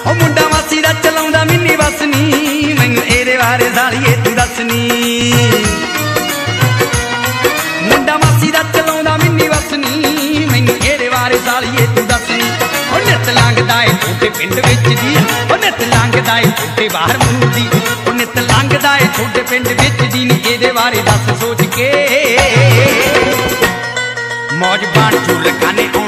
ओ मुंडा मासी दा चलाउंदा mini bus नी, मैनू एदे बारे सालिए तू दसनी। मुंडा मासी दा चलाउंदा मिनी बस नी, मैनू एदे बारे सालिए तू दसनी। ओ नित लंघदा ए थोड़े पिंड विच दी, ओ नित लंघदा ए थोड़े बाहर मूर दी, ओ नित लंघदा ए थोड़े पिंड विच दी नी, एदे बारे दस सोच के। मौज बाण चूल खाने